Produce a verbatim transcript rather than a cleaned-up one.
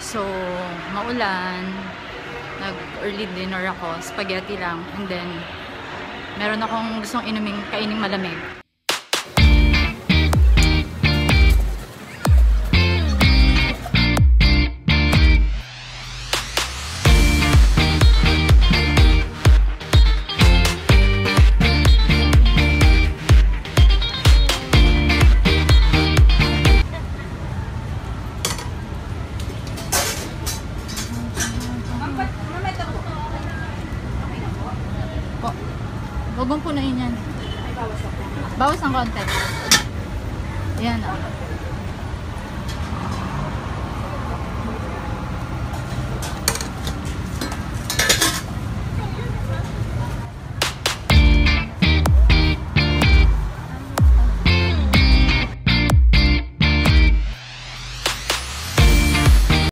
So, maulan. Nag-early dinner ako. Spaghetti lang. And then, meron akong gustong inuming, kaining malamig. Huwag mong punain yan. Bawas ng konti. Ayan o.